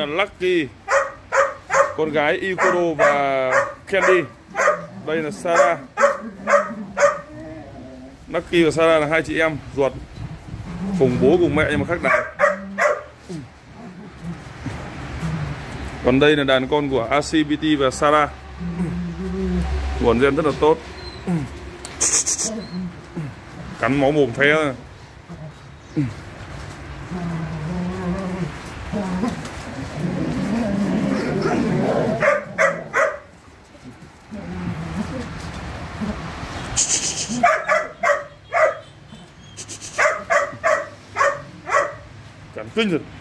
Lucky, con gái Ikodo và Candy. Đây là Sarah. Lucky và Sarah là hai chị em ruột, cùng bố cùng mẹ nhưng mà khác đàn. Còn đây là đàn con của ACBT và Sarah, nguồn gen rất là tốt. Cắn máu mồm phé rồi. Cắn kinh rồi.